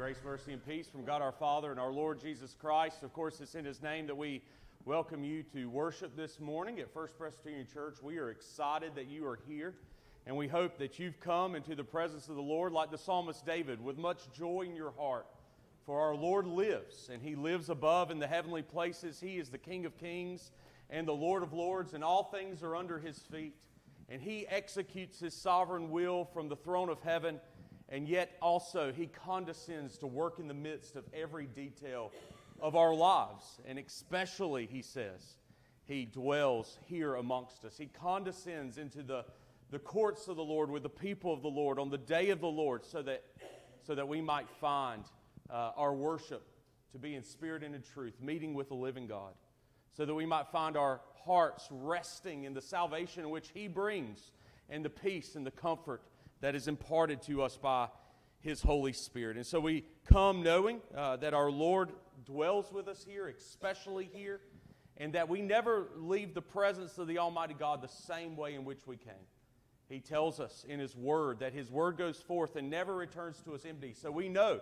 Grace, mercy, and peace from God our Father and our Lord Jesus Christ. Of course, it's in His name that we welcome you to worship this morning at First Presbyterian Church. We are excited that you are here, and we hope that you've come into the presence of the Lord like the psalmist David with much joy in your heart. For our Lord lives, and He lives above in the heavenly places. He is the King of kings and the Lord of lords, and all things are under His feet. And He executes His sovereign will from the throne of heaven, and yet also He condescends to work in the midst of every detail of our lives. And especially, He says, He dwells here amongst us. He condescends into the courts of the Lord with the people of the Lord on the day of the Lord so that we might find our worship to be in spirit and in truth, meeting with the living God, so that we might find our hearts resting in the salvation in which He brings and the peace and the comfort that is imparted to us by His Holy Spirit. And so we come knowing that our Lord dwells with us here, especially here, and that we never leave the presence of the Almighty God the same way in which we came. He tells us in His Word that His Word goes forth and never returns to us empty. So we know,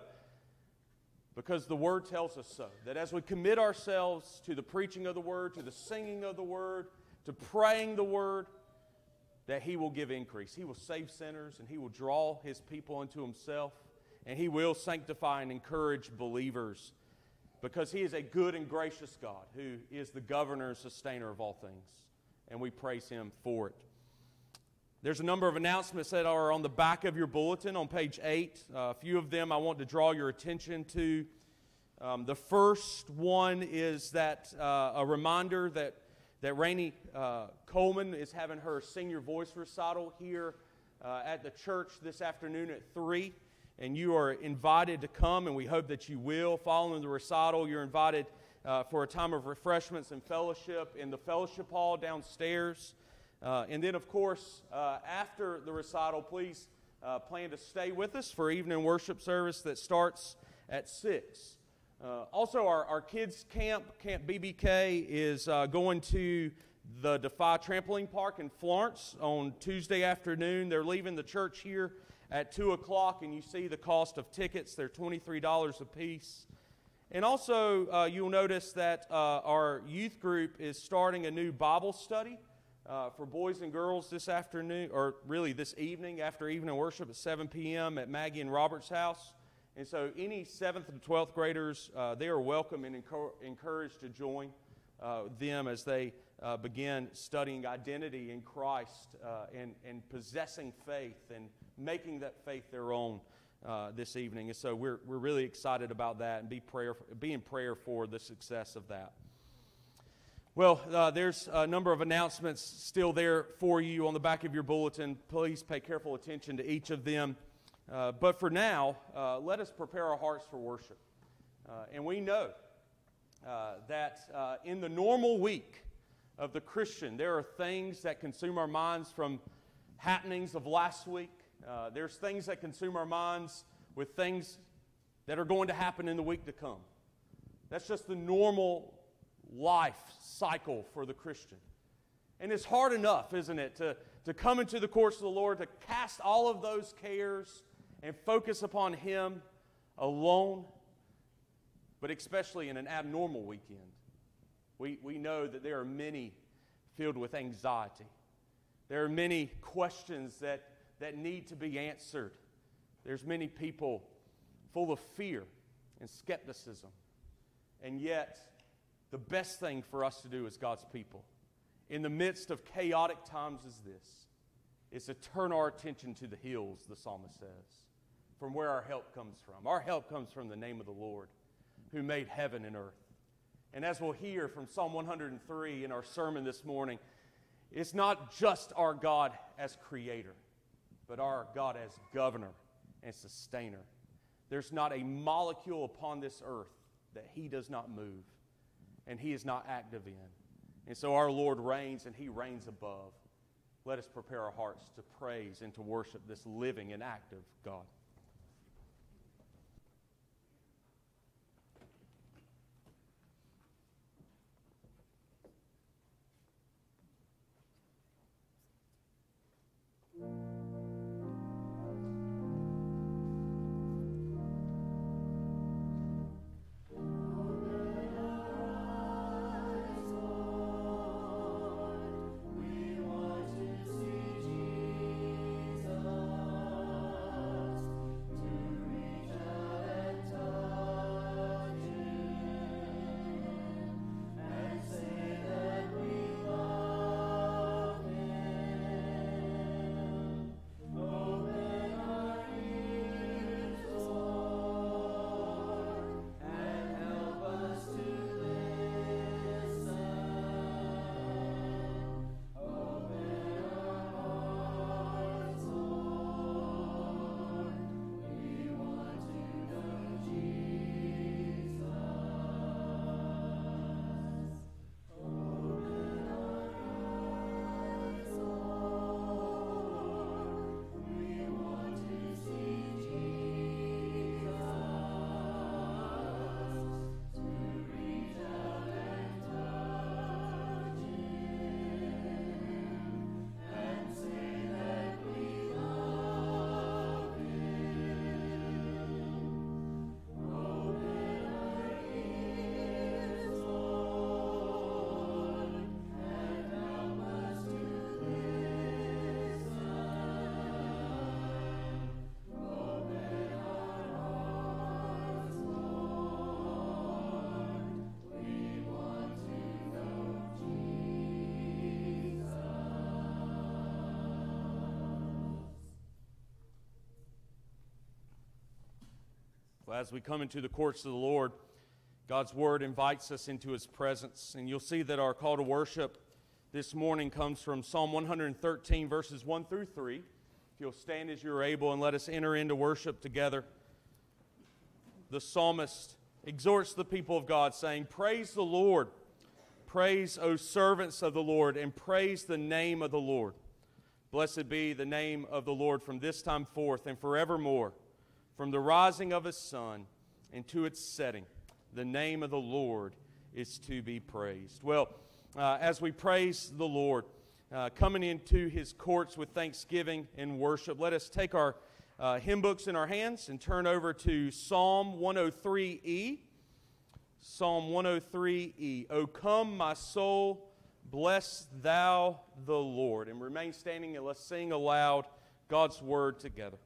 because the Word tells us so, that as we commit ourselves to the preaching of the Word, to the singing of the Word, to praying the Word, that He will give increase. He will save sinners, and He will draw His people unto Himself, and He will sanctify and encourage believers, because He is a good and gracious God who is the governor and sustainer of all things, and we praise Him for it. There's a number of announcements that are on the back of your bulletin on page 8. A few of them I want to draw your attention to. The first one is that a reminder that Rainey Coleman is having her senior voice recital here at the church this afternoon at 3. And you are invited to come, and we hope that you will. Following the recital, you're invited for a time of refreshments and fellowship in the fellowship hall downstairs. And then, of course, after the recital, please plan to stay with us for evening worship service that starts at 6. Also, our kids' Camp BBK, is going to the Defy Trampoline Park in Florence on Tuesday afternoon. They're leaving the church here at 2 o'clock, and you see the cost of tickets. They're $23 a piece. And also, you'll notice that our youth group is starting a new Bible study for boys and girls this afternoon, or really this evening after evening worship at 7 p.m. at Maggie and Robert's house. And so any 7th and 12th graders, they are welcome and encouraged to join them as they begin studying identity in Christ and possessing faith and making that faith their own this evening. And so we're really excited about that and be in prayer for the success of that. Well, there's a number of announcements still there for you on the back of your bulletin. Please pay careful attention to each of them. But for now, let us prepare our hearts for worship. And we know that in the normal week of the Christian, there are things that consume our minds from happenings of last week. There's things that consume our minds with things that are going to happen in the week to come. That's just the normal life cycle for the Christian. And it's hard enough, isn't it, to come into the courts of the Lord, to cast all of those cares and focus upon Him alone, but especially in an abnormal weekend. We know that there are many filled with anxiety. There are many questions that need to be answered. There's many people full of fear and skepticism. And yet, the best thing for us to do as God's people, in the midst of chaotic times as this, is to turn our attention to the hills, the psalmist says, from where our help comes from. Our help comes from the name of the Lord, who made heaven and earth. And as we'll hear from Psalm 103 in our sermon this morning, it's not just our God as creator, but our God as governor and sustainer. There's not a molecule upon this earth that He does not move and He is not active in. And so our Lord reigns, and He reigns above. Let us prepare our hearts to praise and to worship this living and active God. Well, as we come into the courts of the Lord, God's Word invites us into His presence. And you'll see that our call to worship this morning comes from Psalm 113, verses 1 through 3. If you'll stand as you're able and let us enter into worship together. The psalmist exhorts the people of God, saying, "Praise the Lord. Praise, O servants of the Lord, and praise the name of the Lord. Blessed be the name of the Lord from this time forth and forevermore. From the rising of His sun and to its setting, the name of the Lord is to be praised." Well, as we praise the Lord, coming into His courts with thanksgiving and worship, let us take our hymn books in our hands and turn over to Psalm 103E. Psalm 103E. "O come, my soul, bless thou the Lord." And remain standing and let's sing aloud God's word together.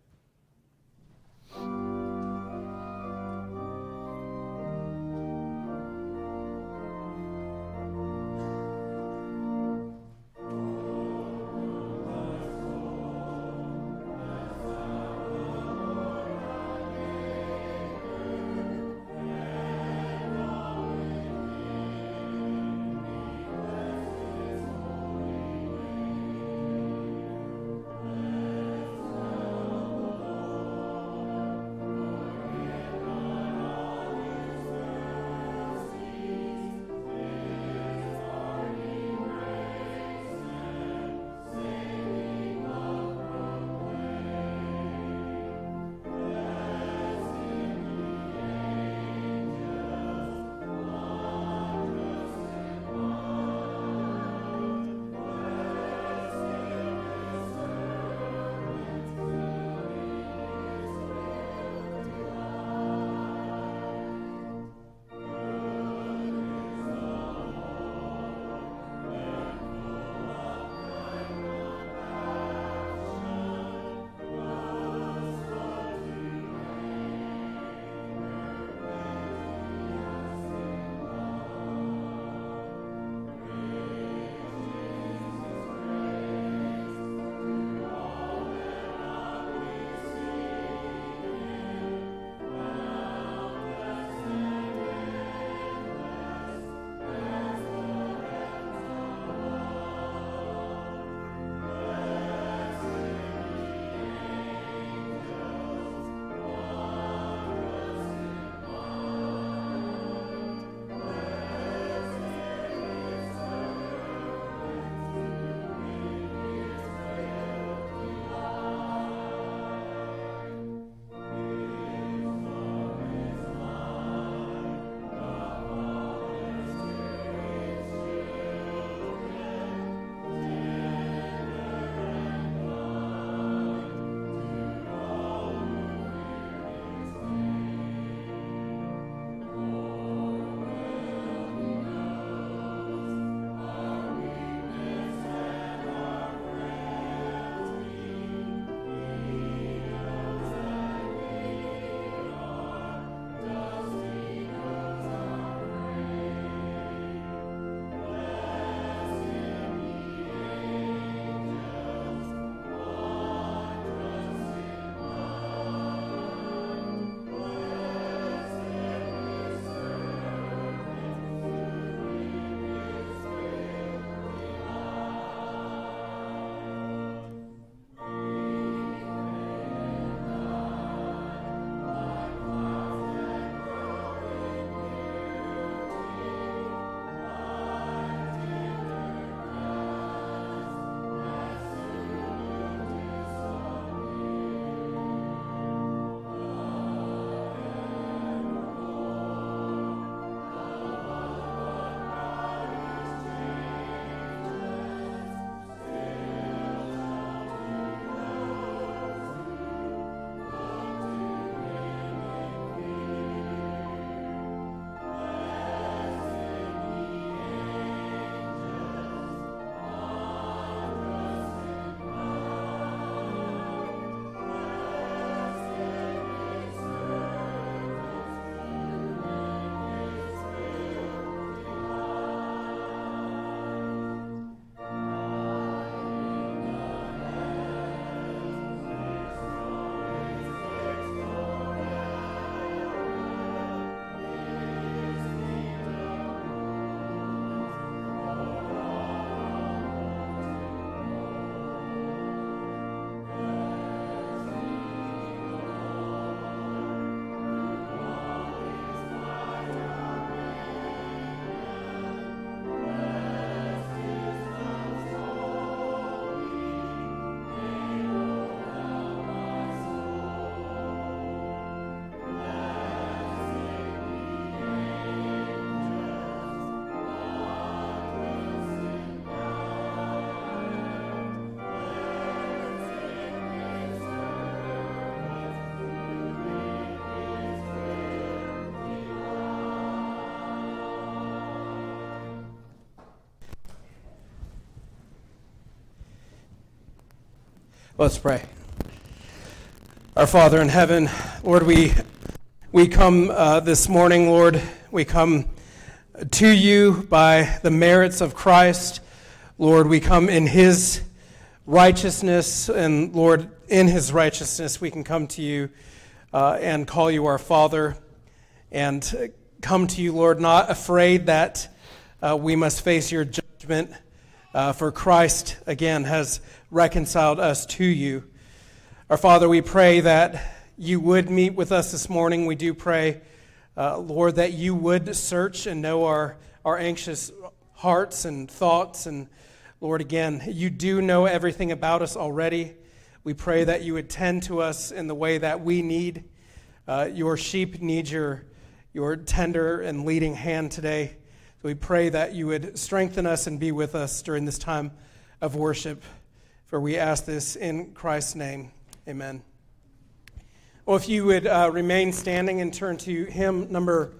Let's pray. Our Father in heaven, Lord, we come this morning, Lord. We come to you by the merits of Christ. Lord, we come in his righteousness, and Lord, in his righteousness, we can come to you and call you our Father, and come to you, Lord, not afraid that we must face your judgment, for Christ, again, has reconciled us to you. Our Father, we pray that you would meet with us this morning. We do pray, Lord, that you would search and know our anxious hearts and thoughts. And Lord, again, you do know everything about us already. We pray that you would tend to us in the way that we need. Your sheep need your tender and leading hand today. So we pray that you would strengthen us and be with us during this time of worship. For we ask this in Christ's name. Amen. Well, if you would remain standing and turn to hymn number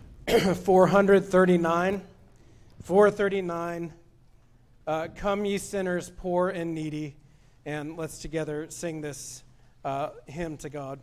439. 439, Come Ye Sinners, Poor and Needy. And let's together sing this hymn to God.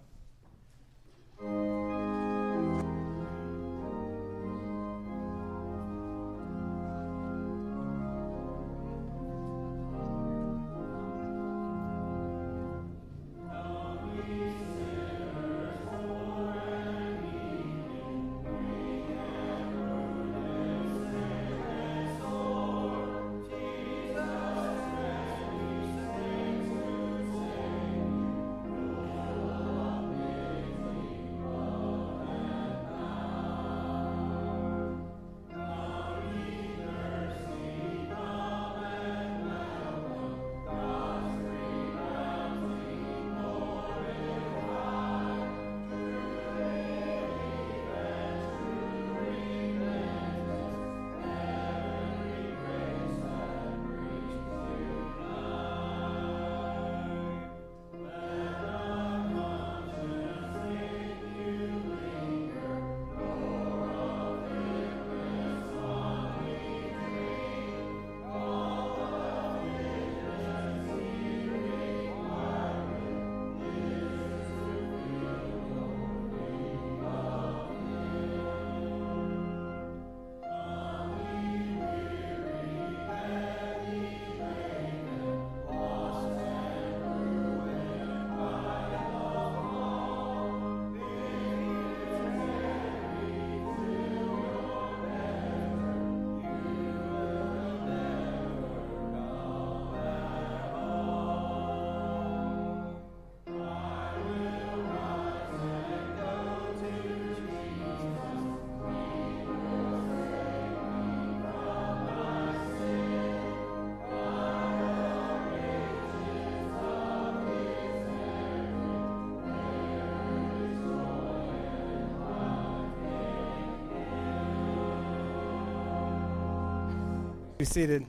Be seated.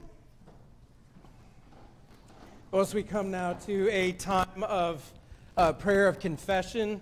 Well, as we come now to a time of prayer of confession,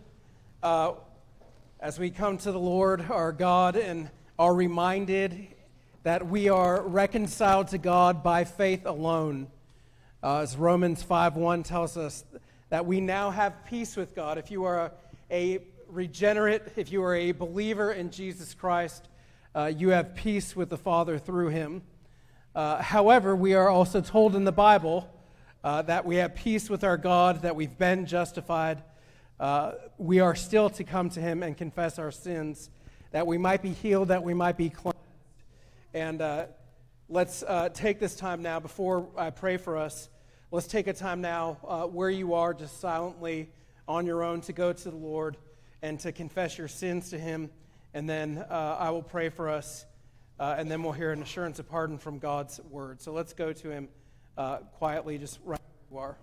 as we come to the Lord our God and are reminded that we are reconciled to God by faith alone. As Romans 5:1 tells us that we now have peace with God. If you are a regenerate, if you are a believer in Jesus Christ, you have peace with the Father through him. However, we are also told in the Bible that we have peace with our God, that we've been justified. We are still to come to him and confess our sins, that we might be healed, that we might be cleansed. And let's take this time now, before I pray for us, let's take a time now where you are, just silently on your own, to go to the Lord and to confess your sins to him. And then I will pray for us. And then we'll hear an assurance of pardon from God's word. So let's go to him quietly, just right where you are.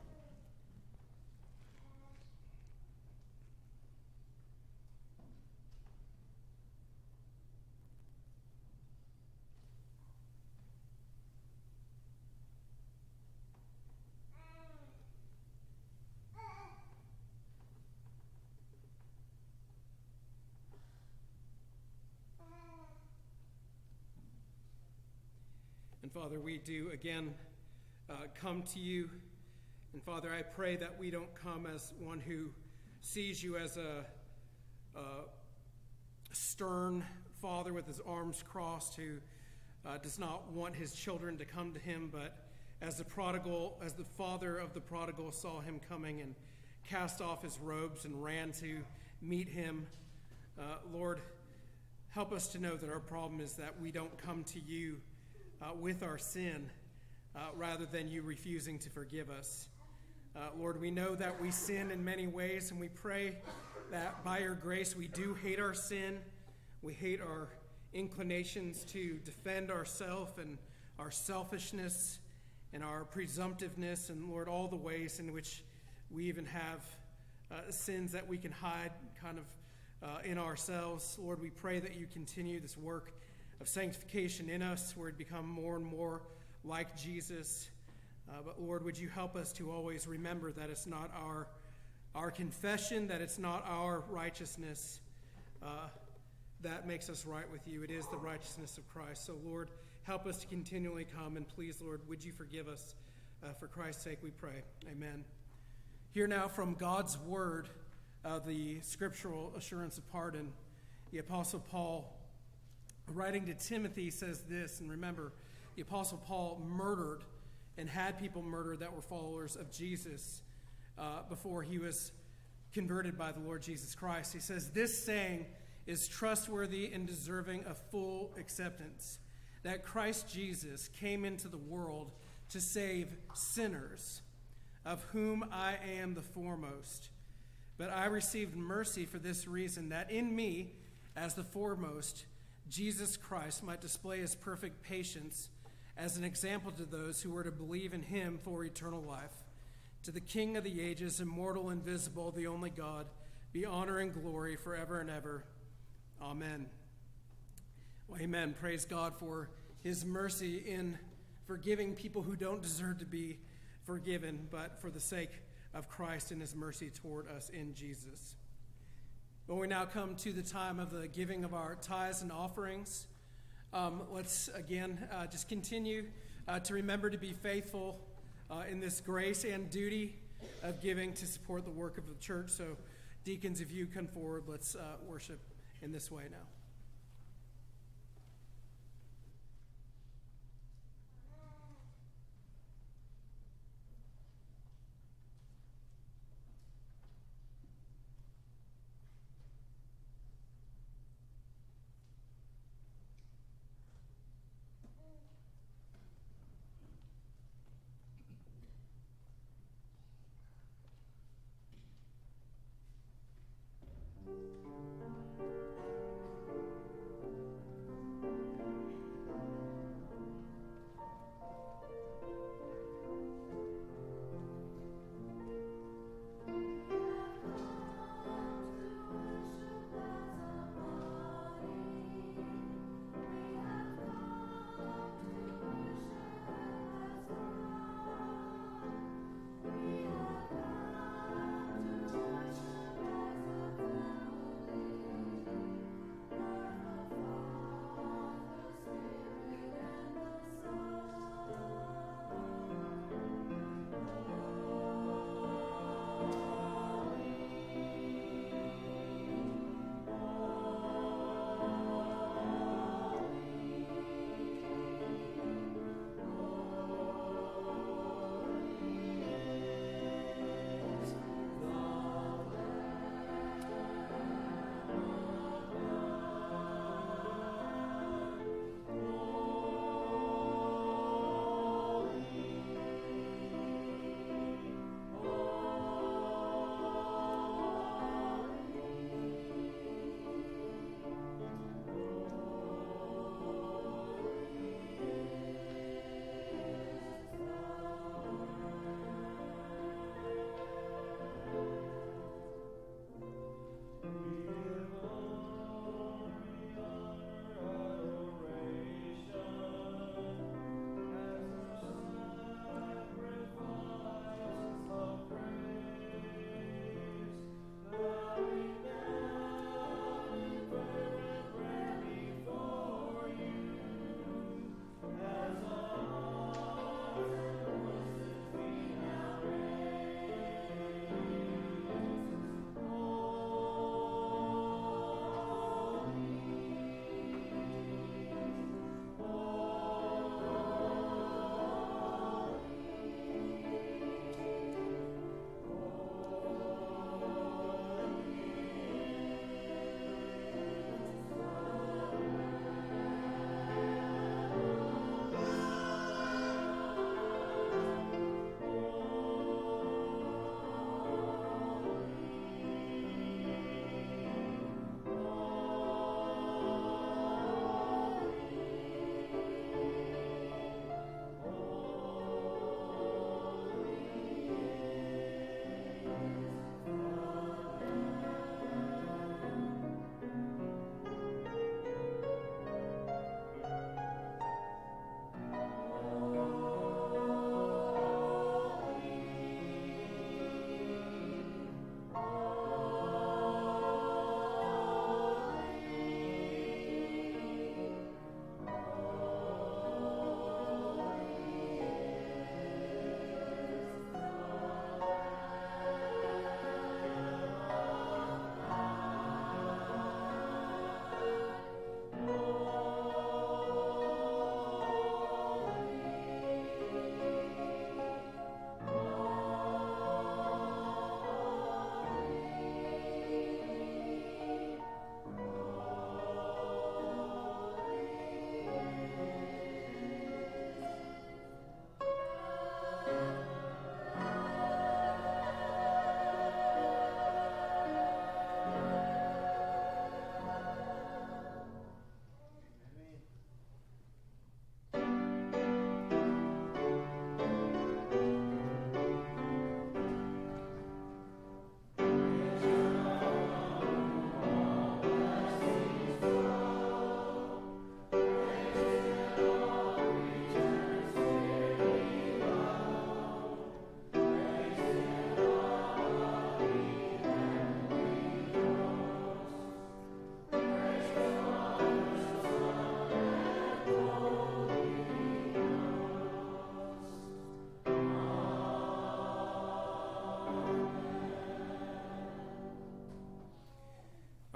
And Father, we do again come to you And Father, I pray that we don't come as one who sees you as a stern father with his arms crossed who does not want his children to come to him, but as the father of the prodigal saw him coming and cast off his robes and ran to meet him. Lord, help us to know that our problem is that we don't come to you with our sin rather than you refusing to forgive us. Lord, we know that we sin in many ways, and we pray that by your grace we do hate our sin. We hate our inclinations to defend ourselves and our selfishness and our presumptiveness, and Lord, all the ways in which we even have sins that we can hide kind of in ourselves. Lord, we pray that you continue this work of sanctification in us, where it become more and more like Jesus. But Lord, would you help us to always remember that it's not our confession, that it's not our righteousness that makes us right with you. It is the righteousness of Christ. So Lord, help us to continually come, and please, Lord, would you forgive us? For Christ's sake we pray. Amen. Hear now from God's word the scriptural assurance of pardon. The Apostle Paul, writing to Timothy, says this, and remember, the Apostle Paul murdered and had people murdered that were followers of Jesus before he was converted by the Lord Jesus Christ. He says, this saying is trustworthy and deserving of full acceptance, that Christ Jesus came into the world to save sinners, of whom I am the foremost. But I received mercy for this reason, that in me, as the foremost, Jesus Christ might display his perfect patience as an example to those who were to believe in him for eternal life. To the King of the ages, immortal, invisible, the only God, be honor and glory forever and ever. Amen. Well, amen. Praise God for his mercy in forgiving people who don't deserve to be forgiven, but for the sake of Christ and his mercy toward us in Jesus. Well, we now come to the time of the giving of our tithes and offerings. Let's again just continue to remember to be faithful in this grace and duty of giving to support the work of the church. So, deacons, if you come forward, let's worship in this way now.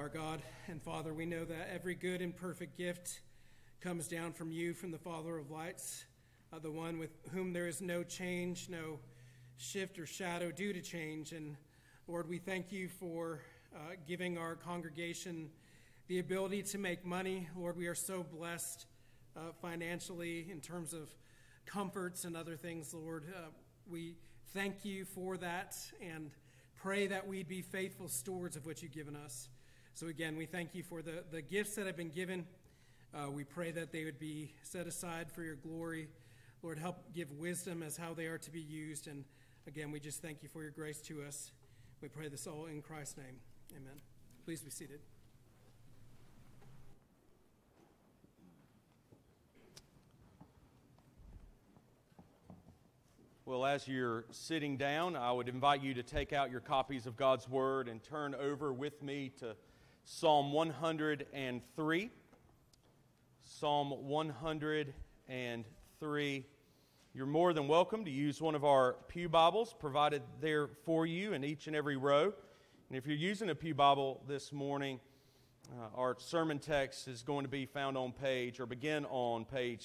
Our God and Father, we know that every good and perfect gift comes down from you, from the Father of lights, the one with whom there is no change, no shift or shadow due to change. And Lord, we thank you for giving our congregation the ability to make money. Lord, we are so blessed financially in terms of comforts and other things, Lord. We thank you for that and pray that we'd be faithful stewards of what you've given us. So again, we thank you for the gifts that have been given. We pray that they would be set aside for your glory. Lord, help give wisdom as how they are to be used. And again, we just thank you for your grace to us. We pray this all in Christ's name. Amen. Please be seated. Well, as you're sitting down, I would invite you to take out your copies of God's Word and turn over with me to Psalm 103. Psalm 103. You're more than welcome to use one of our pew Bibles provided there for you in each and every row. And if you're using a pew Bible this morning, our sermon text is going to be found on begin on page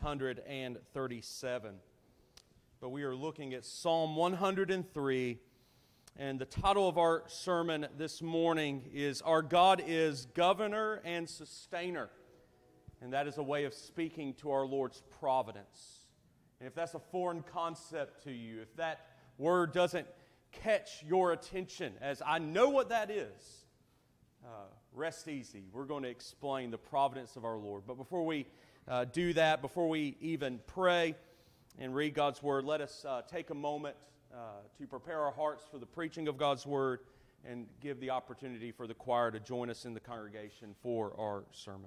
637. But we are looking at Psalm 103, and the title of our sermon this morning is Our God is Governor and Sustainer. And that is a way of speaking to our Lord's providence. And if that's a foreign concept to you, if that word doesn't catch your attention, as I know what that is, rest easy. We're going to explain the providence of our Lord. But before we do that, before we even pray and read God's Word, let us take a moment to prepare our hearts for the preaching of God's Word and give the opportunity for the choir to join us in the congregation for our sermon.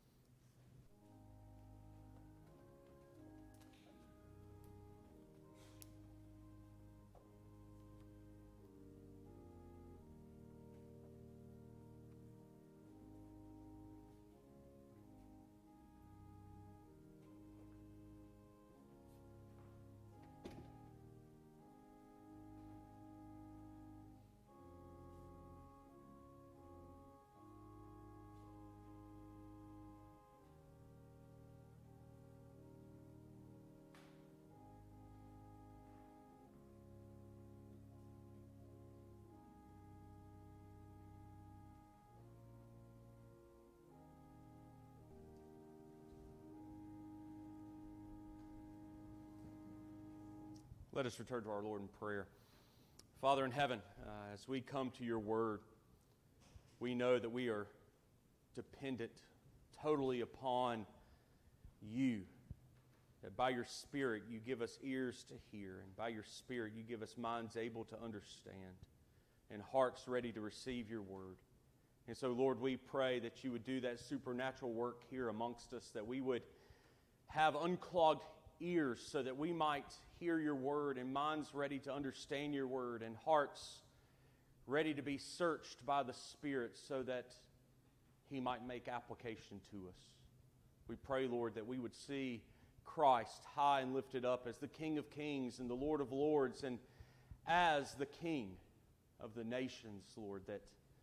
Let us return to our Lord in prayer. Father in heaven, as we come to your word, we know that we are dependent totally upon you. That by your Spirit you give us ears to hear, and by your Spirit you give us minds able to understand, and hearts ready to receive your word. And so, Lord, we pray that you would do that supernatural work here amongst us, that we would have unclogged ears so that we might hear your word, and minds ready to understand your word, and hearts ready to be searched by the Spirit so that he might make application to us. We pray, Lord, that we would see Christ high and lifted up as the King of Kings and the Lord of Lords, and as the King of the nations, Lord, that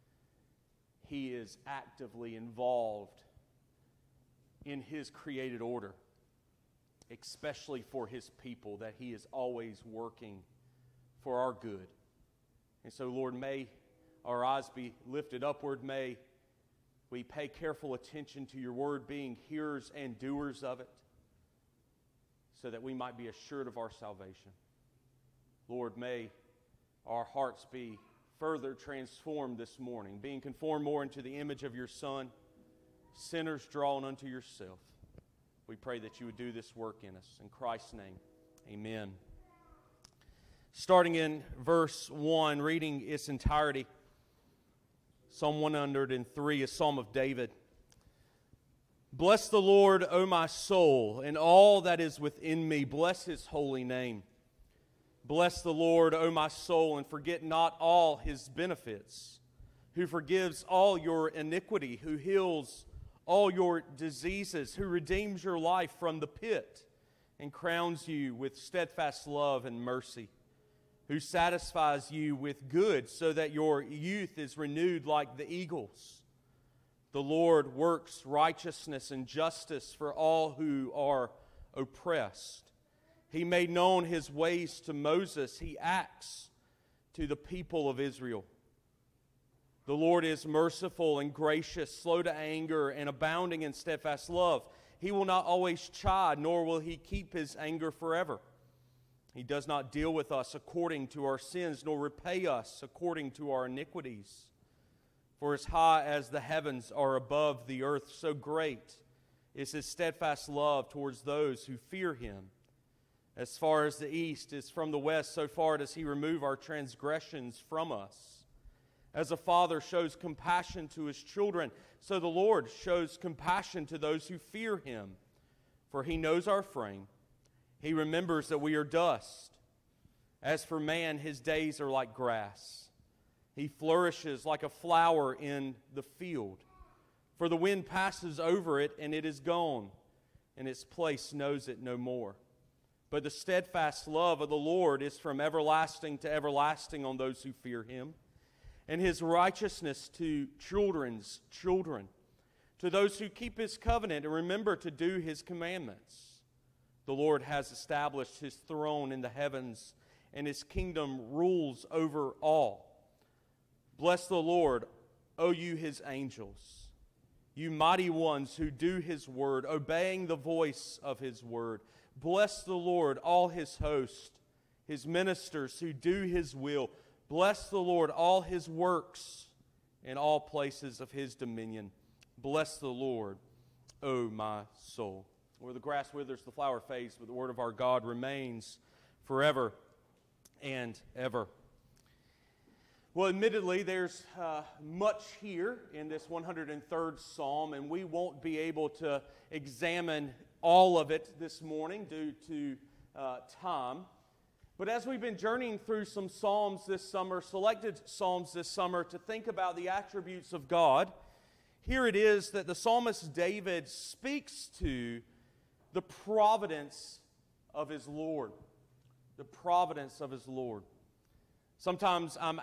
he is actively involved in his created order, especially for his people, that he is always working for our good. And so, Lord, may our eyes be lifted upward. May we pay careful attention to your word, being hearers and doers of it, so that we might be assured of our salvation. Lord, may our hearts be further transformed this morning, being conformed more into the image of your Son, sinners drawn unto yourself. We pray that you would do this work in us. In Christ's name, amen. Starting in verse 1, reading its entirety, Psalm 103, a psalm of David. Bless the Lord, O my soul, and all that is within me. Bless his holy name. Bless the Lord, O my soul, and forget not all his benefits, who forgives all your iniquity, who heals all your diseases, who redeems your life from the pit and crowns you with steadfast love and mercy, who satisfies you with good so that your youth is renewed like the eagles. The Lord works righteousness and justice for all who are oppressed. He made known His ways to Moses. He acts to the people of Israel. The Lord is merciful and gracious, slow to anger, and abounding in steadfast love. He will not always chide, nor will He keep His anger forever. He does not deal with us according to our sins, nor repay us according to our iniquities. For as high as the heavens are above the earth, so great is His steadfast love towards those who fear Him. As far as the east is from the west, so far does He remove our transgressions from us. As a father shows compassion to his children, so the Lord shows compassion to those who fear Him. For He knows our frame. He remembers that we are dust. As for man, his days are like grass. He flourishes like a flower in the field. For the wind passes over it, and it is gone, and its place knows it no more. But the steadfast love of the Lord is from everlasting to everlasting on those who fear Him, and His righteousness to children's children, to those who keep His covenant and remember to do His commandments. The Lord has established His throne in the heavens, and His kingdom rules over all. Bless the Lord, O you His angels, you mighty ones who do His word, obeying the voice of His word. Bless the Lord, all His host, His ministers who do His will. Bless the Lord, all His works in all places of His dominion. Bless the Lord, O my soul. Where the grass withers, the flower fades, but the word of our God remains forever and ever. Well, admittedly, there's much here in this 103rd Psalm, and we won't be able to examine all of it this morning due to time. But as we've been journeying through some Psalms this summer, selected Psalms this summer, to think about the attributes of God, here it is that the psalmist David speaks to the providence of his Lord. The providence of his Lord. Sometimes I'm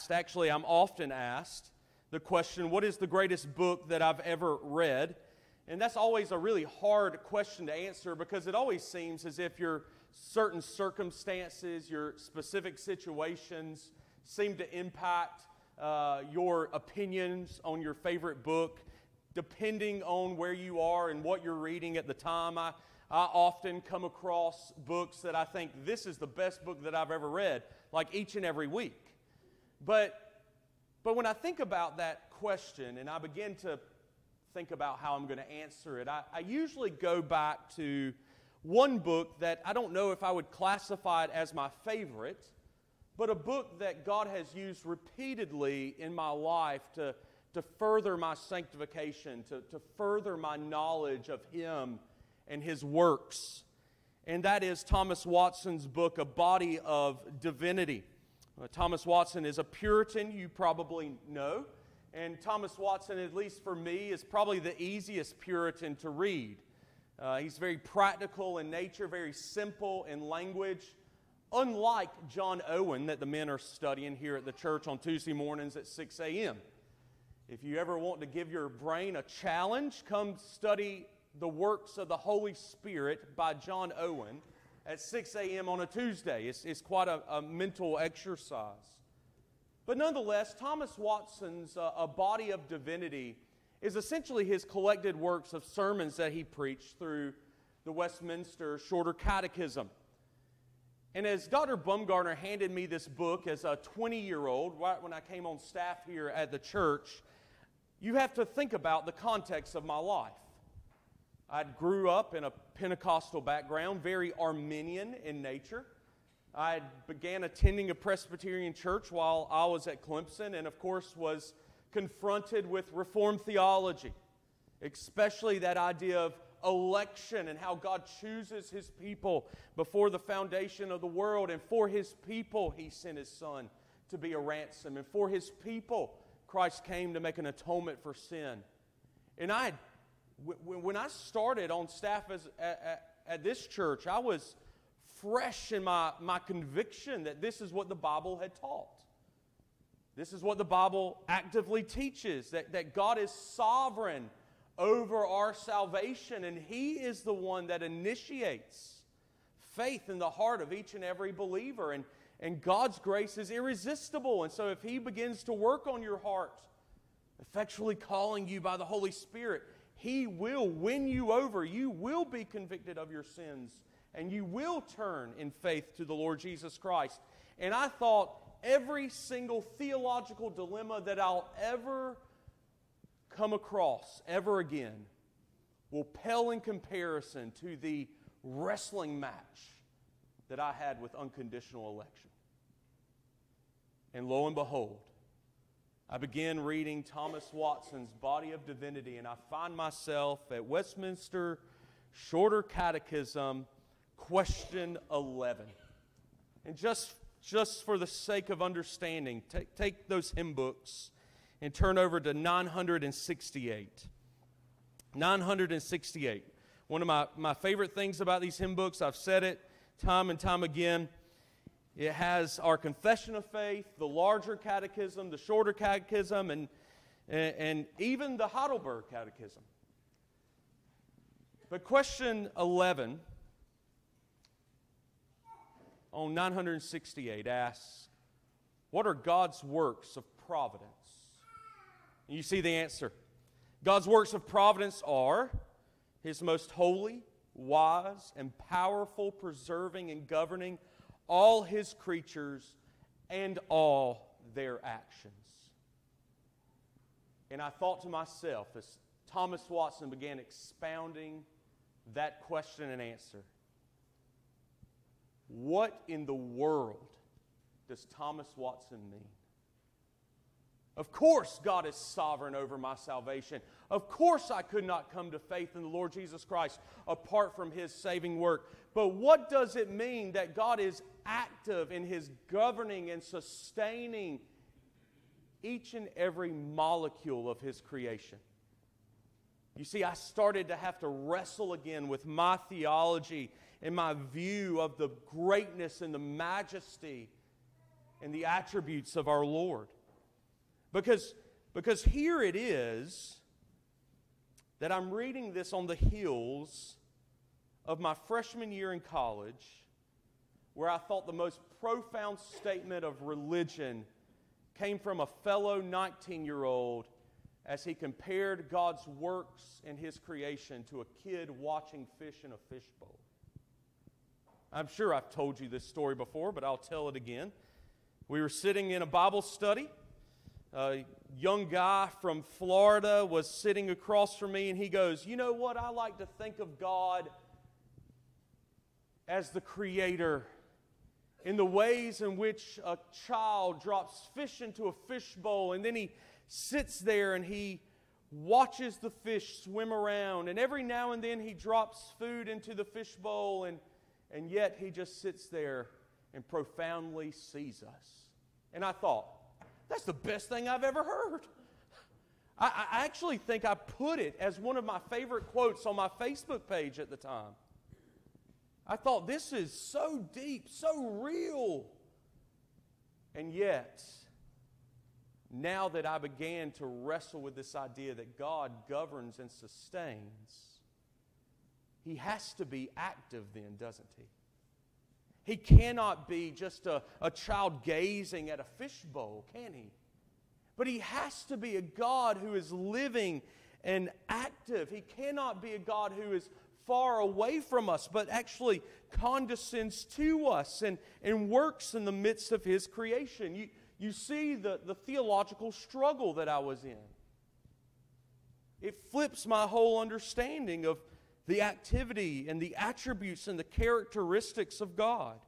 often asked the question, what is the greatest book that I've ever read? And that's always a really hard question to answer, because it always seems as if your certain circumstances, your specific situations seem to impact your opinions on your favorite book, depending on where you are and what you're reading at the time. I often come across books that I think this is the best book that I've ever read, like each and every week. But when I think about that question and I begin to think about how I'm going to answer it, I usually go back to one book that I don't know if I would classify it as my favorite, but a book that God has used repeatedly in my life to further my sanctification, to further my knowledge of Him and His works. And that is Thomas Watson's book, A Body of Divinity. Thomas Watson is a Puritan, you probably know. And Thomas Watson, at least for me, is probably the easiest Puritan to read. He's very practical in nature, very simple in language. Unlike John Owen that the men are studying here at the church on Tuesday mornings at 6 a.m. If you ever want to give your brain a challenge, come study The Works of the Holy Spirit by John Owen at 6 a.m. on a Tuesday. It's quite a mental exercise. But nonetheless, Thomas Watson's A Body of Divinity is essentially his collected works of sermons that he preached through the Westminster Shorter Catechism. And as Dr. Bumgarner handed me this book as a 20-year-old, right when I came on staff here at the church, you have to think about the context of my life. I grew up in a Pentecostal background, very Arminian in nature. I began attending a Presbyterian church while I was at Clemson, and of course was confronted with Reformed theology, especially that idea of election and how God chooses His people before the foundation of the world, and for His people He sent His Son to be a ransom, and for His people Christ came to make an atonement for sin. And when I started on staff at this church, I was fresh in my conviction that this is what the Bible had taught. This is what the Bible actively teaches, that God is sovereign over our salvation, and He is the one that initiates faith in the heart of each and every believer. And God's grace is irresistible. And so if He begins to work on your heart, effectually calling you by the Holy Spirit, He will win you over. You will be convicted of your sins, and you will turn in faith to the Lord Jesus Christ. And I thought every single theological dilemma that I'll ever come across ever again will pale in comparison to the wrestling match that I had with unconditional election. And lo and behold, I began reading Thomas Watson's Body of Divinity, and I find myself at Westminster Shorter Catechism, question 11. And just for the sake of understanding, take those hymn books and turn over to 968. 968. One of my favorite things about these hymn books, I've said it time and time again, it has our confession of faith, the larger catechism, the shorter catechism, and even the Heidelberg Catechism. But question 11 on 968 asks, what are God's works of providence? And you see the answer. God's works of providence are His most holy, wise, and powerful preserving and governing all His creatures and all their actions. And I thought to myself, as Thomas Watson began expounding that question and answer, what in the world does Thomas Watson mean? Of course God is sovereign over my salvation. Of course I could not come to faith in the Lord Jesus Christ apart from His saving work. But what does it mean that God is active in His governing and sustaining each and every molecule of His creation? You see, I started to have to wrestle again with my theology and my view of the greatness and the majesty and the attributes of our Lord. Because here it is that I'm reading this on the heels of my freshman year in college, where I thought the most profound statement of religion came from a fellow 19-year-old as he compared God's works and His creation to a kid watching fish in a fishbowl. I'm sure I've told you this story before, but I'll tell it again. We were sitting in a Bible study. A young guy from Florida was sitting across from me, and he goes, "You know what? I like to think of God as the Creator in the ways in which a child drops fish into a fishbowl, and then he sits there and he watches the fish swim around, and every now and then he drops food into the fishbowl, and yet He just sits there and profoundly sees us." And I thought, that's the best thing I've ever heard. I actually think I put it as one of my favorite quotes on my Facebook page at the time. I thought, this is so deep, so real. And yet, now that I began to wrestle with this idea that God governs and sustains, He has to be active then, doesn't He? He cannot be just a child gazing at a fishbowl, can He? But He has to be a God who is living and active. He cannot be a God who is far away from us, but actually condescends to us and works in the midst of His creation. You see the theological struggle that I was in. It flips my whole understanding of the activity and the attributes and the characteristics of God.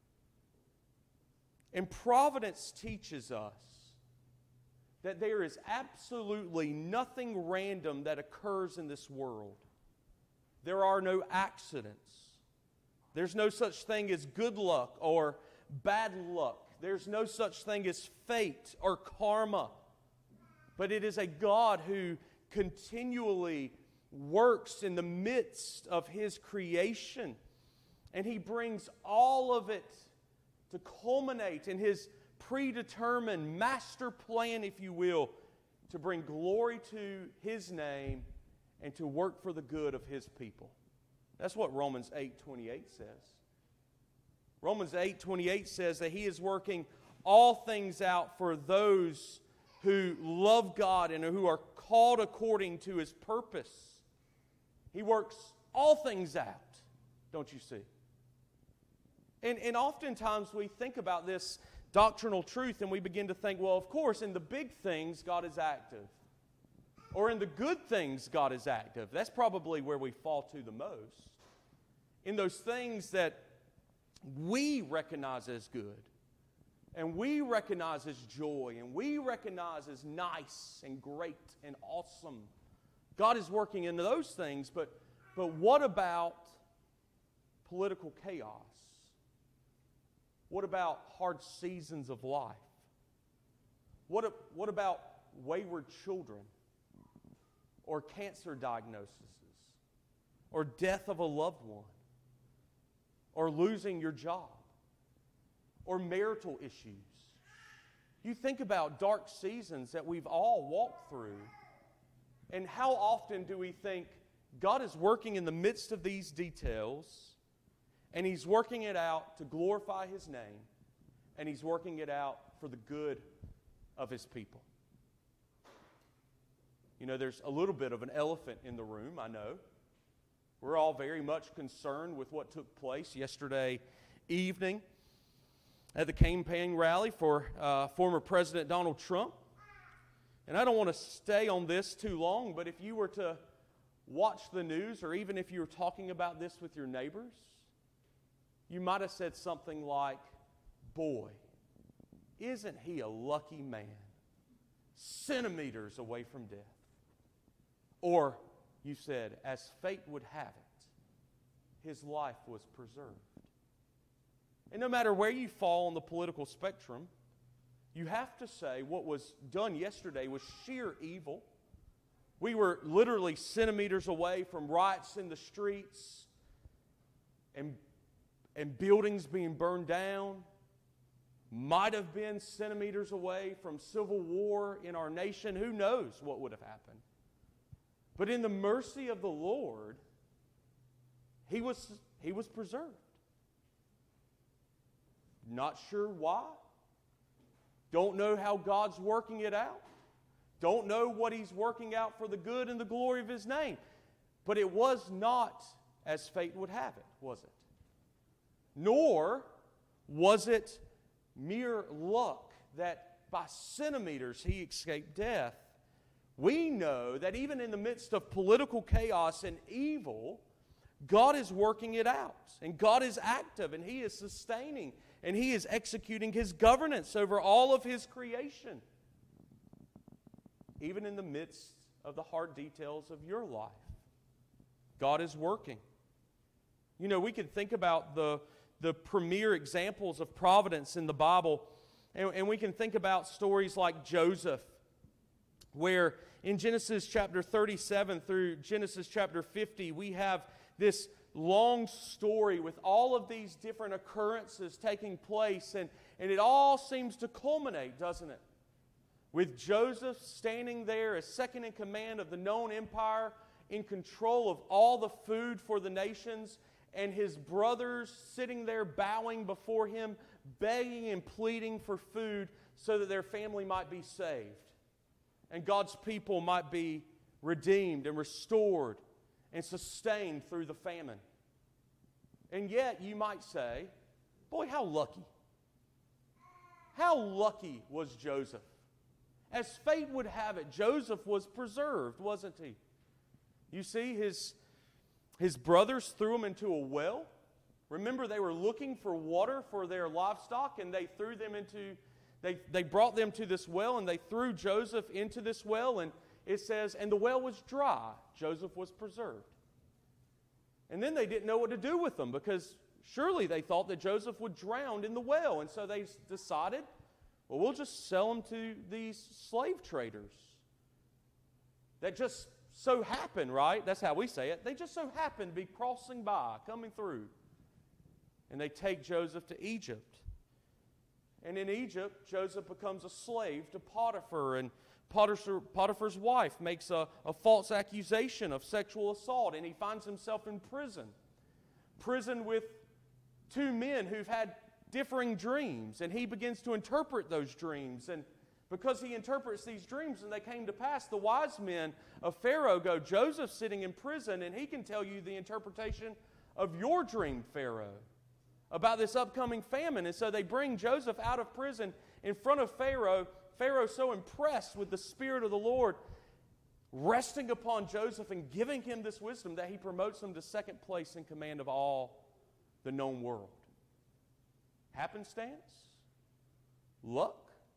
And providence teaches us that there is absolutely nothing random that occurs in this world. There are no accidents. There's no such thing as good luck or bad luck. There's no such thing as fate or karma. But it is a God who continually works in the midst of His creation. And He brings all of it to culminate in His predetermined master plan, if you will, to bring glory to His name and to work for the good of His people. That's what Romans 8:28 says. Romans 8:28 says that He is working all things out for those who love God and who are called according to His purpose. He works all things out, don't you see? And oftentimes we think about this doctrinal truth and we begin to think, well, of course, in the big things, God is active. Or in the good things, God is active. That's probably where we fall to the most. In those things that we recognize as good, and we recognize as joy, and we recognize as nice and great and awesome. God is working in those things, but what about political chaos? What about hard seasons of life? What about wayward children? Or cancer diagnoses? Or death of a loved one? Or losing your job? Or marital issues? You think about dark seasons that we've all walked through, and how often do we think God is working in the midst of these details, and He's working it out to glorify His name, and He's working it out for the good of His people? You know, there's a little bit of an elephant in the room, I know. We're all very much concerned with what took place yesterday evening at the campaign rally for former President Donald Trump. And I don't want to stay on this too long, but if you were to watch the news, or even if you were talking about this with your neighbors, you might have said something like, "Boy, isn't he a lucky man? Centimeters away from death." Or you said, "As fate would have it, his life was preserved." And no matter where you fall on the political spectrum, you have to say what was done yesterday was sheer evil. We were literally centimeters away from riots in the streets and buildings being burned down. Might have been centimeters away from civil war in our nation. Who knows what would have happened? But in the mercy of the Lord, he was preserved. Not sure why. Don't know how God's working it out. Don't know what He's working out for the good and the glory of His name. But it was not as fate would have it, was it? Nor was it mere luck that by centimeters He escaped death. We know that even in the midst of political chaos and evil, God is working it out. And God is active, and He is sustaining, and He is executing His governance over all of His creation. Even in the midst of the hard details of your life, God is working. You know, we could think about the premier examples of providence in the Bible, and we can think about stories like Joseph, where in Genesis chapter 37 through Genesis chapter 50, we have this long story with all of these different occurrences taking place, and it all seems to culminate, doesn't it? With Joseph standing there as second in command of the known empire, in control of all the food for the nations, and his brothers sitting there bowing before him, begging and pleading for food so that their family might be saved. And God's people might be redeemed and restored and sustained through the famine. And yet you might say, boy, how lucky. How lucky was Joseph? As fate would have it, Joseph was preserved, wasn't he? You see, his brothers threw him into a well. Remember, they were looking for water for their livestock, and they threw them into, they brought them to this well, and they threw Joseph into this well, and it says, and the well was dry. Joseph was preserved. And then they didn't know what to do with them, because surely they thought that Joseph would drown in the well, and so they decided, well, we'll just sell him to these slave traders that just so happen, right? That's how we say it. They just so happen to be crossing by, coming through. And they take Joseph to Egypt. And in Egypt, Joseph becomes a slave to Potiphar, and Potiphar's wife makes a false accusation of sexual assault, and he finds himself in prison. Prison with two men who've had differing dreams, and he begins to interpret those dreams. And because he interprets these dreams and they came to pass, the wise men of Pharaoh go, Joseph's sitting in prison, and he can tell you the interpretation of your dream, Pharaoh, about this upcoming famine. And so they bring Joseph out of prison in front of Pharaoh. Pharaoh's so impressed with the Spirit of the Lord resting upon Joseph and giving him this wisdom that he promotes him to second place in command of all the known world. Happenstance? Luck?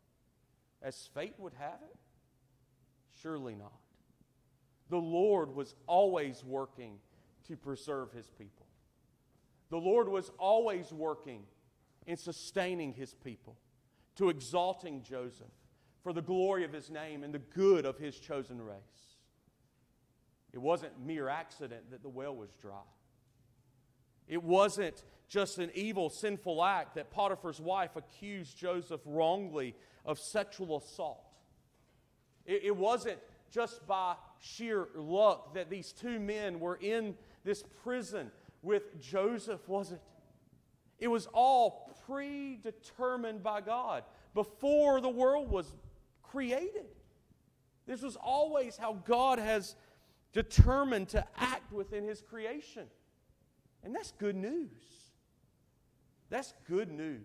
As fate would have it? Surely not. The Lord was always working to preserve His people. The Lord was always working in sustaining His people, to exalting Joseph for the glory of His name and the good of His chosen race. It wasn't mere accident that the well was dry. It wasn't just an evil, sinful act that Potiphar's wife accused Joseph wrongly of sexual assault. It wasn't just by sheer luck that these two men were in this prison with Joseph, was it? It was all predetermined by God before the world was created. This was always how God has determined to act within His creation. And that's good news. That's good news.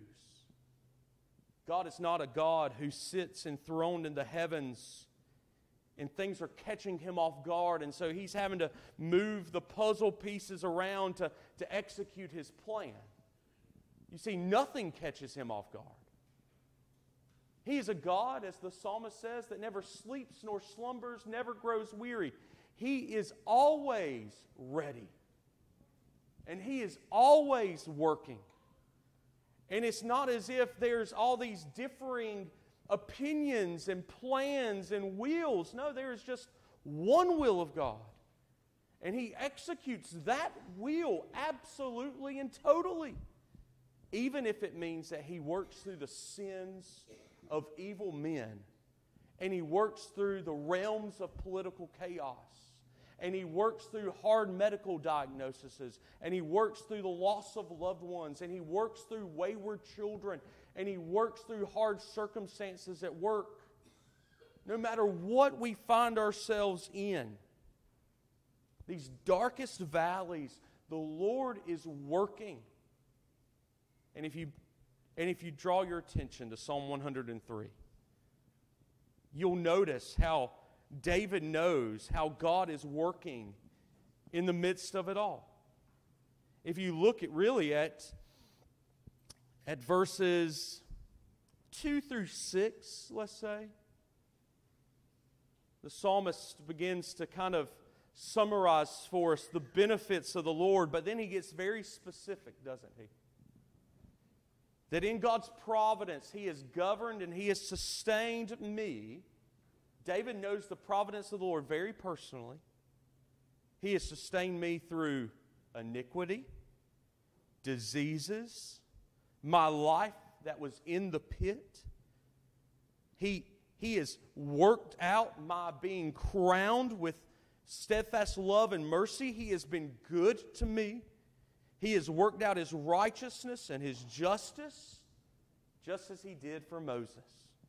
God is not a God who sits enthroned in the heavens and things are catching Him off guard, and so He's having to move the puzzle pieces around to execute His plan. You see, nothing catches Him off guard. He is a God, as the psalmist says, that never sleeps nor slumbers, never grows weary. He is always ready. And He is always working. And it's not as if there's all these differing opinions and plans and wills. No, there is just one will of God. And He executes that will absolutely and totally. Even if it means that He works through the sins of evil men. And He works through the realms of political chaos. And He works through hard medical diagnoses. And He works through the loss of loved ones. And He works through wayward children. And He works through hard circumstances at work. No matter what we find ourselves in, these darkest valleys, the Lord is working. And if you draw your attention to Psalm 103, you'll notice how David knows how God is working in the midst of it all. If you look at verses 2 through 6, let's say, the psalmist begins to kind of summarize for us the benefits of the Lord, but then he gets very specific, doesn't he? That in God's providence, He has governed and He has sustained me. David knows the providence of the Lord very personally. He has sustained me through iniquity, diseases, my life that was in the pit. He has worked out my being crowned with steadfast love and mercy. He has been good to me. He has worked out His righteousness and His justice, just as He did for Moses.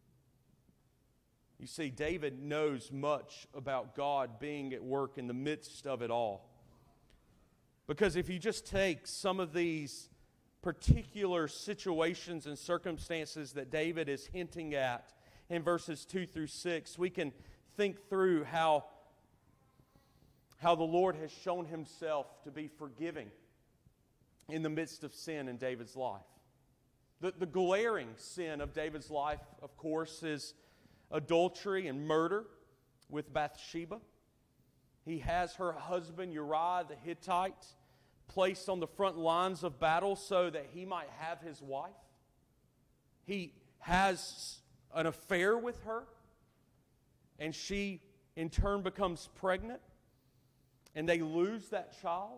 You see, David knows much about God being at work in the midst of it all. Because if you just take some of these particular situations and circumstances that David is hinting at in verses 2 through 6, we can think through how the Lord has shown Himself to be forgiving in the midst of sin in David's life. The glaring sin of David's life, of course, is adultery and murder with Bathsheba. He has her husband Uriah the Hittite placed on the front lines of battle so that he might have his wife. He has an affair with her, and she in turn becomes pregnant, and they lose that child.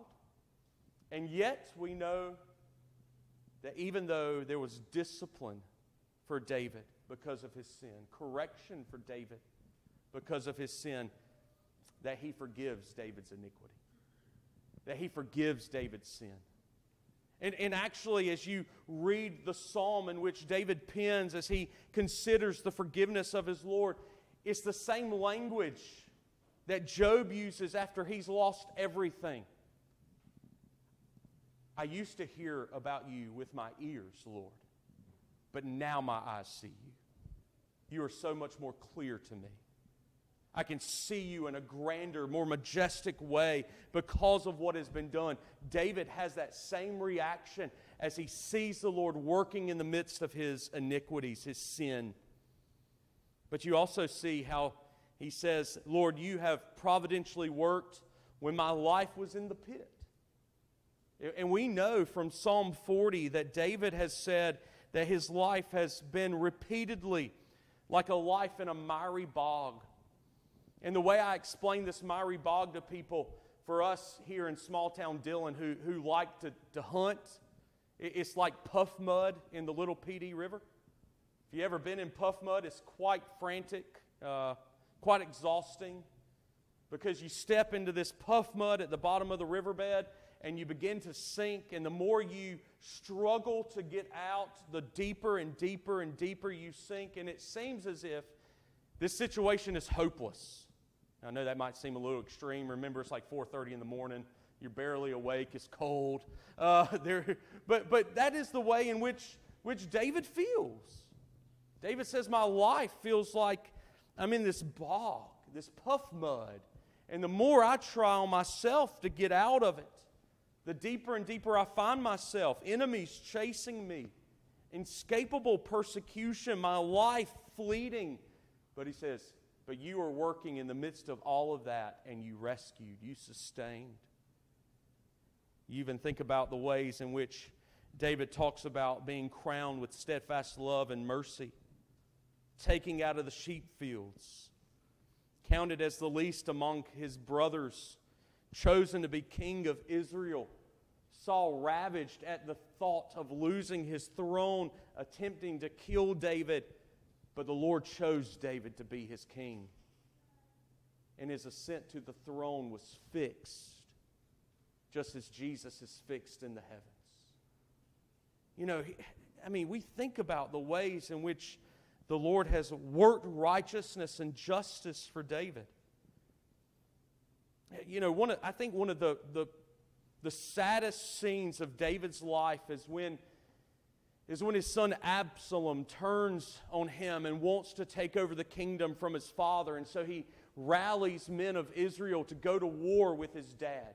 And yet we know that even though there was discipline for David because of his sin, correction for David because of his sin, that he forgives David's iniquity, that he forgives David's sin. And actually, as you read the psalm in which David pens as he considers the forgiveness of his Lord, it's the same language that Job uses after he's lost everything. I used to hear about you with my ears, Lord, but now my eyes see you. You are so much more clear to me. I can see you in a grander, more majestic way because of what has been done. David has that same reaction as he sees the Lord working in the midst of his iniquities, his sin. But you also see how he says, Lord, you have providentially worked when my life was in the pit. And we know from Psalm 40 that David has said that his life has been repeatedly like a life in a miry bog. And the way I explain this miry bog to people, for us here in small town Dillon who like to hunt, it's like puff mud in the Little PD River. If you've ever been in puff mud, it's quite frantic, quite exhausting, because you step into this puff mud at the bottom of the riverbed and you begin to sink, and the more you struggle to get out, the deeper and deeper and deeper you sink, and it seems as if this situation is hopeless. I know that might seem a little extreme. Remember, it's like 4:30 in the morning. You're barely awake. It's cold. But that is the way in which David feels. David says, my life feels like I'm in this bog, this puff mud. And the more I try on myself to get out of it, the deeper and deeper I find myself. Enemies chasing me. Inescapable persecution. My life fleeting. But he says, but you are working in the midst of all of that, and you rescued, you sustained. You even think about the ways in which David talks about being crowned with steadfast love and mercy, taking out of the sheep fields, counted as the least among his brothers, chosen to be king of Israel, Saul ravaged at the thought of losing his throne, attempting to kill David. But the Lord chose David to be his king. And his ascent to the throne was fixed, just as Jesus is fixed in the heavens. You know, we think about the ways in which the Lord has worked righteousness and justice for David. You know, I think one of the saddest scenes of David's life is when his son Absalom turns on him and wants to take over the kingdom from his father. And so he rallies men of Israel to go to war with his dad.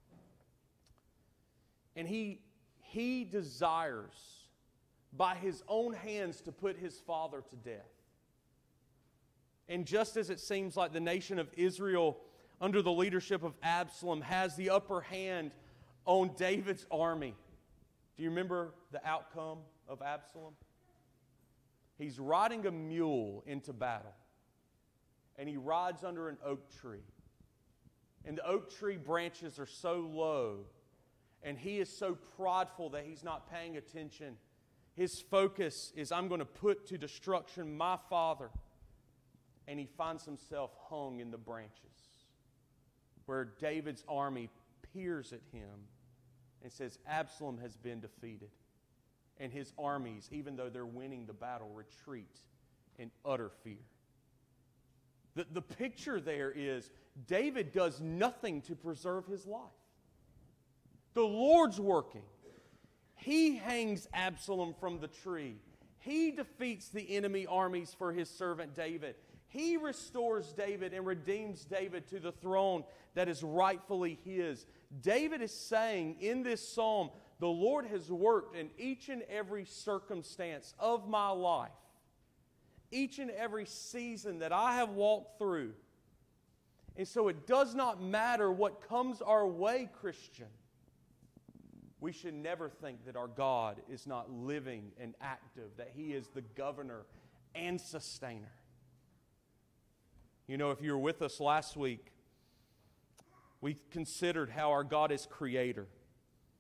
And he desires by his own hands to put his father to death. And just as it seems like the nation of Israel, under the leadership of Absalom, has the upper hand on David's army, do you remember the outcome of Absalom? He's riding a mule into battle, and he rides under an oak tree. And the oak tree branches are so low, and he is so prideful that he's not paying attention. His focus is, I'm going to put to destruction my father. And he finds himself hung in the branches, where David's army peers at him and says, Absalom has been defeated. And his armies, even though they're winning the battle, retreat in utter fear. The picture there is David does nothing to preserve his life. The Lord's working. He hangs Absalom from the tree. He defeats the enemy armies for his servant David. He restores David and redeems David to the throne that is rightfully his. David is saying in this psalm, the Lord has worked in each and every circumstance of my life, each and every season that I have walked through. And so it does not matter what comes our way, Christian. We should never think that our God is not living and active, that He is the governor and sustainer. You know, if you were with us last week, we considered how our God is creator.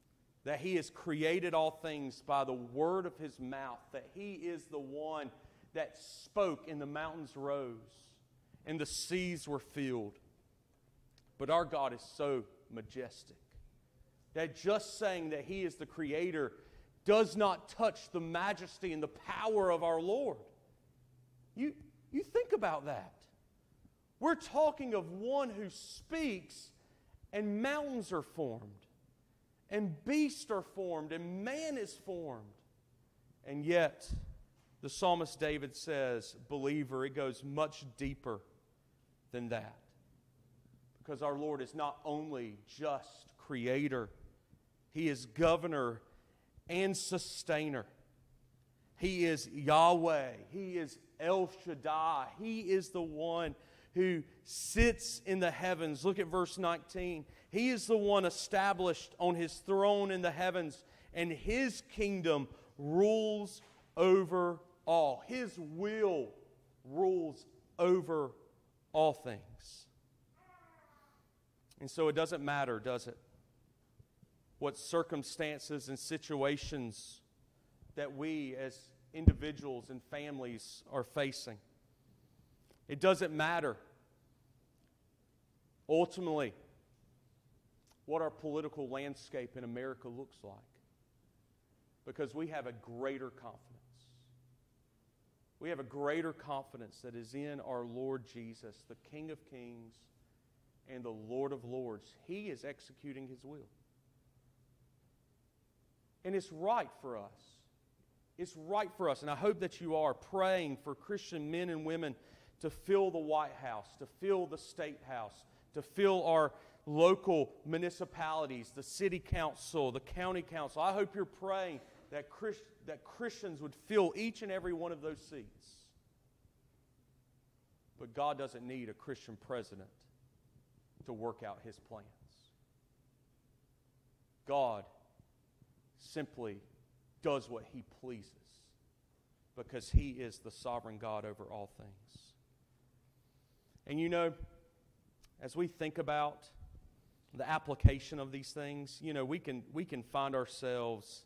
that He has created all things by the word of His mouth, that He is the one that spoke and the mountains rose and the seas were filled. But our God is so majestic that just saying that He is the Creator does not touch the majesty and the power of our Lord. You think about that. We're talking of one who speaks and mountains are formed, and beasts are formed, and man is formed. And yet, the psalmist David says, believer, it goes much deeper than that. Because our Lord is not only just Creator, He is Governor and Sustainer. He is Yahweh. He is El Shaddai. He is the one who sits in the heavens. Look at verse 19. He is the one established on His throne in the heavens, and His kingdom rules over all. His will rules over all things. And so it doesn't matter, does it, what circumstances and situations that we as individuals and families are facing. It doesn't matter, ultimately, what our political landscape in America looks like, because we have a greater confidence. We have a greater confidence that is in our Lord Jesus, the King of Kings and the Lord of Lords. He is executing His will. And it's right for us. It's right for us. And I hope that you are praying for Christian men and women to fill the White House, to fill the State House, to fill our local municipalities, the city council, the county council. I hope you're praying that Christians would fill each and every one of those seats. But God doesn't need a Christian president to work out His plans. God simply does what He pleases because He is the sovereign God over all things. And you know, as we think about the application of these things, you know, we can find ourselves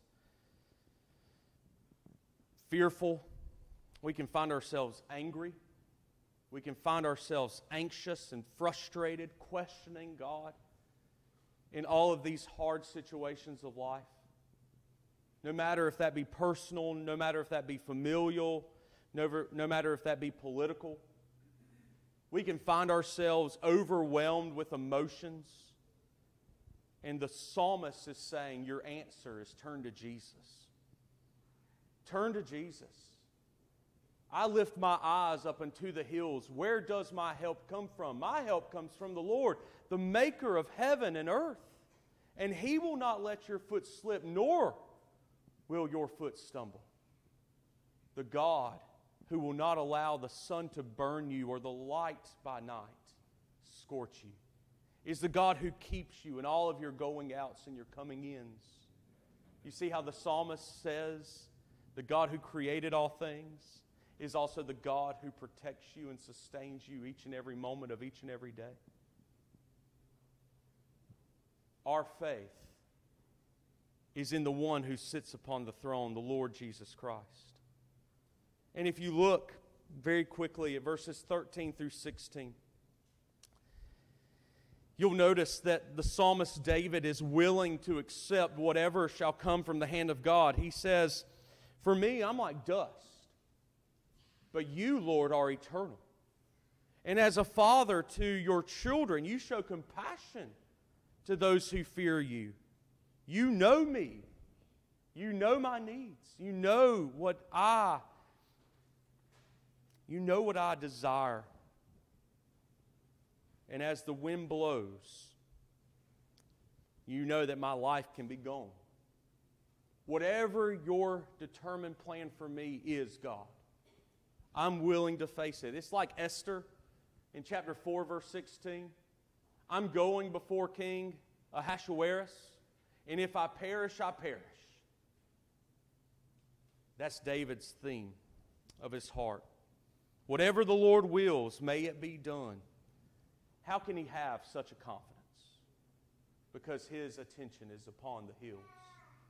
fearful. We can find ourselves angry. We can find ourselves anxious and frustrated, questioning God in all of these hard situations of life. No matter if that be personal, no matter if that be familial, no matter if that be political. We can find ourselves overwhelmed with emotions. And the psalmist is saying, your answer is turn to Jesus. Turn to Jesus. I lift my eyes up unto the hills. Where does my help come from? My help comes from the Lord, the maker of heaven and earth. And He will not let your foot slip, nor will your foot stumble. The God who will not allow the sun to burn you or the light by night scorch you is the God who keeps you in all of your going outs and your coming ins. You see how the psalmist says the God who created all things is also the God who protects you and sustains you each and every moment of each and every day. Our faith is in the one who sits upon the throne, the Lord Jesus Christ. And if you look very quickly at verses 13 through 16, you'll notice that the psalmist David is willing to accept whatever shall come from the hand of God. He says, for me, I'm like dust, but you, Lord, are eternal. And as a father to your children, you show compassion to those who fear you. You know me. You know my needs. You know what I desire. And as the wind blows, you know that my life can be gone. Whatever your determined plan for me is, God, I'm willing to face it. It's like Esther in chapter 4, verse 16. I'm going before King Ahasuerus, and if I perish, I perish. That's David's theme of his heart. Whatever the Lord wills, may it be done. How can he have such a confidence? Because his attention is upon the hills.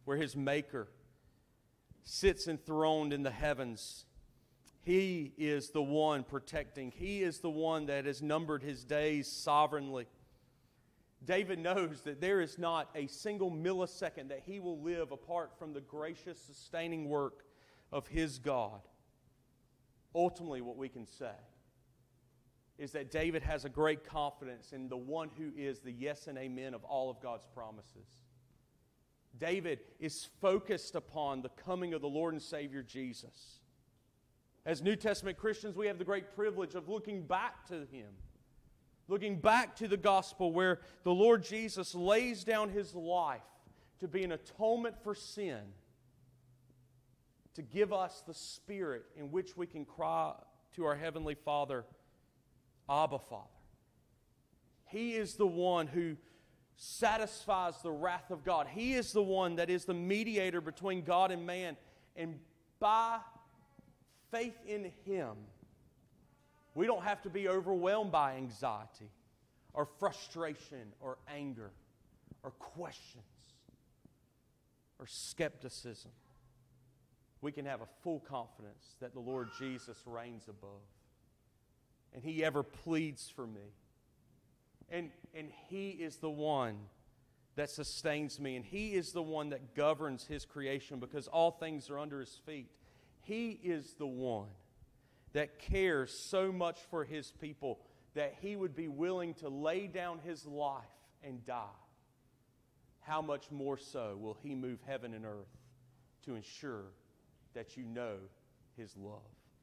where His Maker sits enthroned in the heavens. He is the one protecting. He is the one that has numbered His days sovereignly. David knows that there is not a single millisecond that he will live apart from the gracious, sustaining work of his God. Ultimately, what we can say is that David has a great confidence in the one who is the yes and amen of all of God's promises. David is focused upon the coming of the Lord and Savior Jesus. As New Testament Christians, we have the great privilege of looking back to Him, looking back to the gospel where the Lord Jesus lays down His life to be an atonement for sin, to give us the Spirit in which we can cry to our Heavenly Father, Abba, Father. He is the one who satisfies the wrath of God. He is the one that is the mediator between God and man. And by faith in Him, we don't have to be overwhelmed by anxiety or frustration or anger or questions or skepticism. We can have a full confidence that the Lord Jesus reigns above. And He ever pleads for me. And He is the one that sustains me. And He is the one that governs His creation because all things are under His feet. He is the one that cares so much for His people that He would be willing to lay down His life and die. How much more so will He move heaven and earth to ensure that you know His love?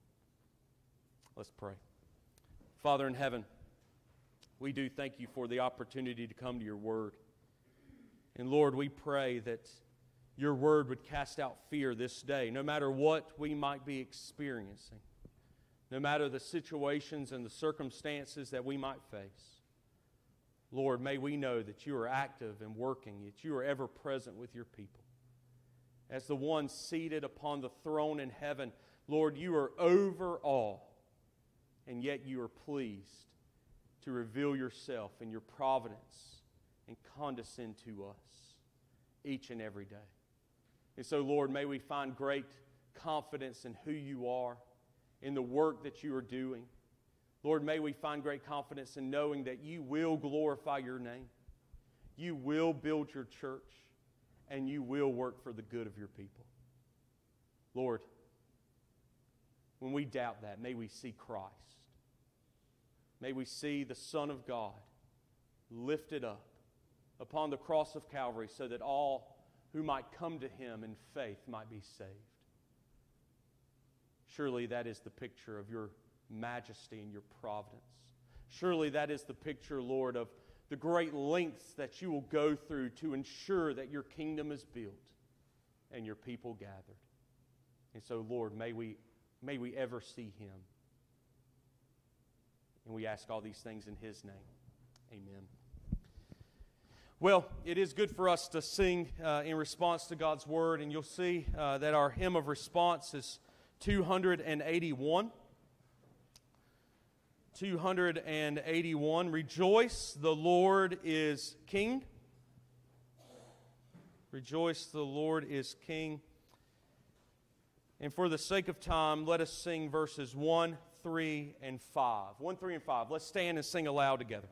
Let's pray. Father in heaven, we do thank You for the opportunity to come to Your Word. And Lord, we pray that Your Word would cast out fear this day, no matter what we might be experiencing, no matter the situations and the circumstances that we might face. Lord, may we know that You are active and working, that You are ever present with Your people. As the one seated upon the throne in heaven, Lord, You are over all, and yet You are pleased to reveal Yourself in Your providence and condescend to us each and every day. And so, Lord, may we find great confidence in who You are, in the work that You are doing. Lord, may we find great confidence in knowing that You will glorify Your name. You will build Your church, and You will work for the good of Your people. Lord, when we doubt that, may we see Christ. May we see the Son of God lifted up upon the cross of Calvary so that all who might come to Him in faith might be saved. Surely that is the picture of Your majesty and Your providence. Surely that is the picture, Lord, of the great lengths that You will go through to ensure that Your kingdom is built and Your people gathered. And so, Lord, may we ever see Him. And we ask all these things in His name. Amen. Well, it is good for us to sing in response to God's Word, and you'll see that our hymn of response is 281. 281. Rejoice, the Lord is King. Rejoice, the Lord is King. And for the sake of time, let us sing verses 1, 3, and 5. 1, 3, and 5. Let's stand and sing aloud together.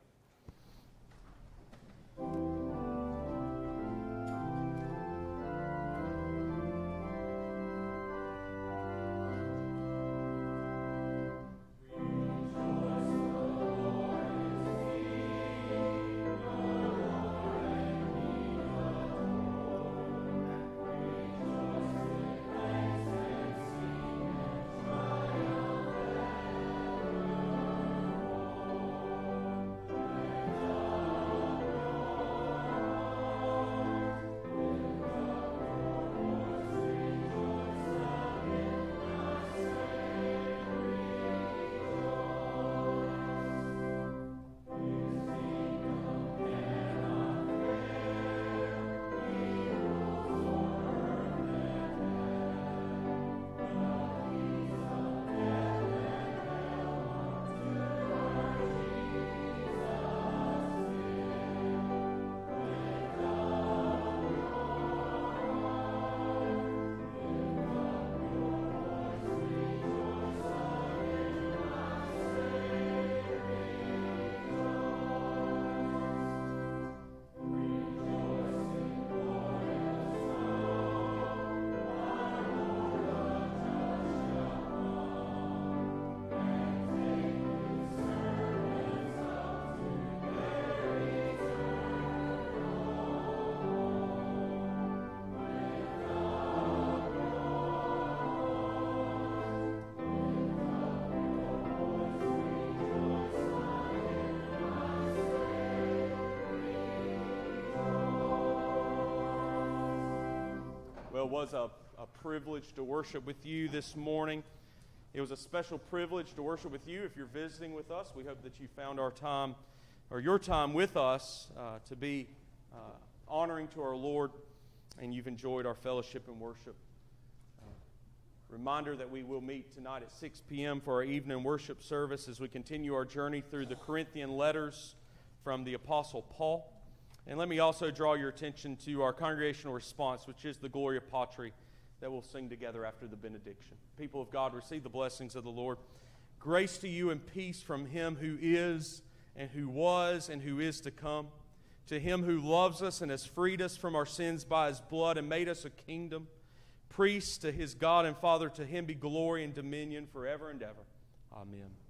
Well, it was a privilege to worship with you this morning. It was a special privilege to worship with you. If you're visiting with us, we hope that you found our time, or your time with us, to be honoring to our Lord, and you've enjoyed our fellowship and worship. Reminder that we will meet tonight at 6 p.m. for our evening worship service as we continue our journey through the Corinthian letters from the Apostle Paul. And let me also draw your attention to our congregational response, which is the Gloria Patri that we'll sing together after the benediction. People of God, receive the blessings of the Lord. Grace to you and peace from Him who is and who was and who is to come. To Him who loves us and has freed us from our sins by His blood and made us a kingdom, priests to His God and Father, to Him be glory and dominion forever and ever. Amen.